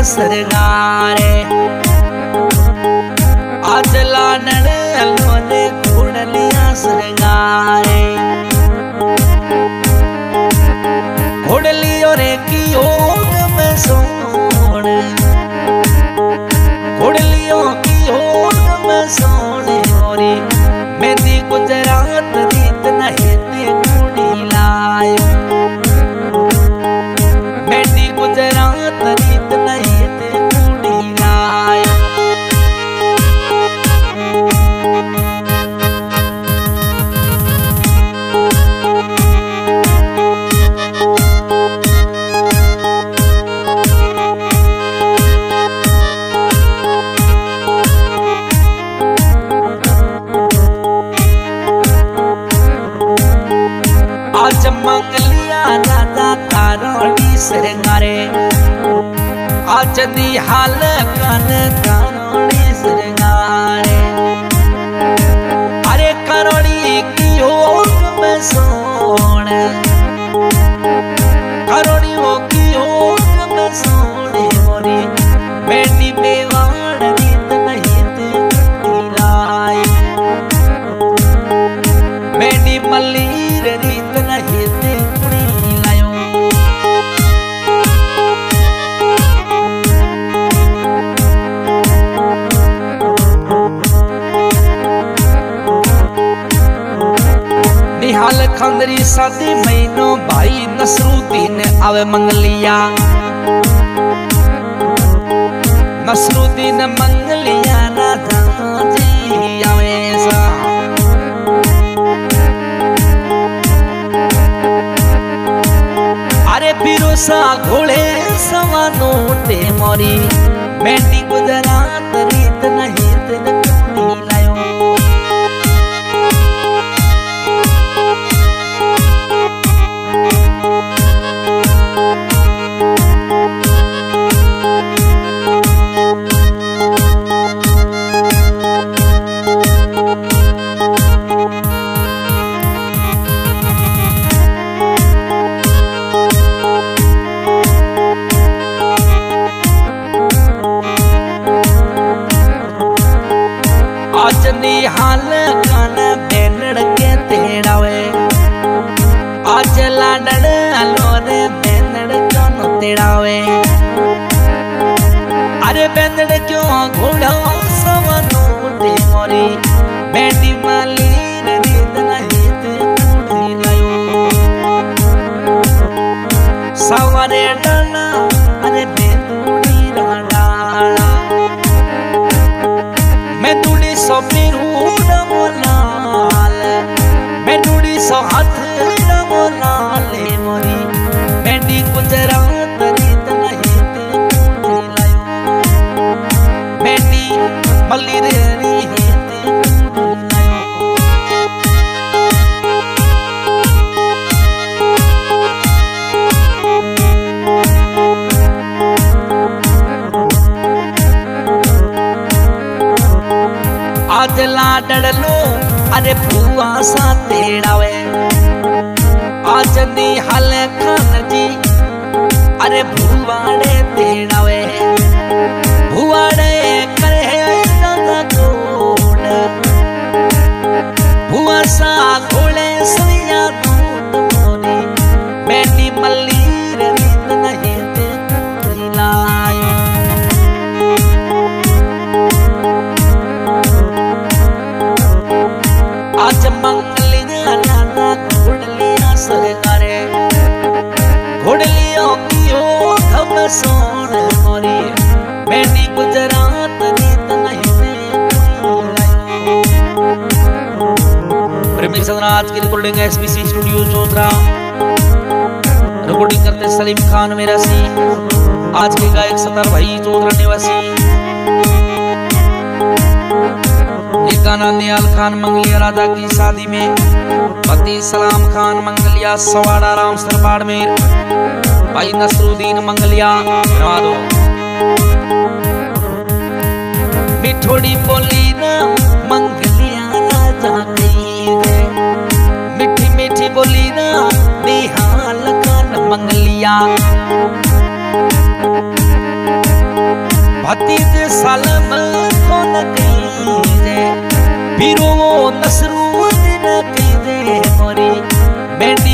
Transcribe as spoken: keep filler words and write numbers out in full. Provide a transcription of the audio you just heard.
सरगारे आज लाडन लोने घोड़लिया सरगारे घोड़लियों रे की ओग में सोने घोड़लियों की ओग में सोने मोरी मेरी गुजरात रीत नहीं ते कुड़ी लायो मेरी गुजरात रीत नहीं ते कुड़ी लायो आज मंगलिया राधा कारोड़ी सरगारे आज दी हाल कान कारोड़ी सरगारे अरे कारोड़ी की ओग में सोने कारोड़ी ओ की ओग में सोने मोरी बेटी बेवाड़ रीत नहीं ते लाई बेटी मल्लीर रीत नहीं ते कुड़ी लायो निहाल खंदरी शादी महीनो भाई नसरुद्दीन आवे मंगलिया नसरुद्दीन मंगलिया राधा जी आवे सा अरे पिरोसा घोड़े सवानो ते मोरी मेंढी गुजरात रीत नहीं ते कुड़ी लायो आज निहाल कान बेनड़ के तेड़ावे आज लाडन लोने बेनड़ कानो तेड़ावे अरे बेनड़ क्यों घोड़ा सवनो ते मोरी बेटी माली रीत नहीं ते कुड़ी लायो सवारे डाला अरे बेतुड़ी डाला मैं तुड़ी सो पिरूड मोलाल मैं तुड़ी सो हाथ मोलाल मोरी मेंढी गुजरात रीत नहीं ते कुड़ी लायो मेंढी मल्लीर रीत ते कुड़ी लायो आज लाडड़ लो अरे भुआ सा तेड़ावे आज निहाल खान जी अरे भुवाड़े तेड़ावे भुवाड़े करे दादा कोड भुआ सा घोड़े सैया दूध मोरी बेटी मल्लीर रीत नहीं ते कुड़ी लायो आज मंगलिया राधा घोड़लिया सरगारे घोड़लियों की ओग में सोने मोरी बेटी गुजरात रीत नहीं ते कुड़ी लायो प्रेमी सदना आज की रिकॉर्डिंग एसबीसी स्टूडियो चौधरा रिकॉर्डिंग करते सलीम खान मेरा सी आज के गायक सतार भाई चौधरा निवासी गाना नियाल खान मंगलिया राधा की शादी में पति सलाम खान मंगलिया सवाड़ा राम सर बाड़मेर भाई नसरुद्दीन मंगलिया दो मिठोड़ी बोली ना मंगलिया राजा की मिठी मिठी बोली ना निहाल खान मंगलिया बेटी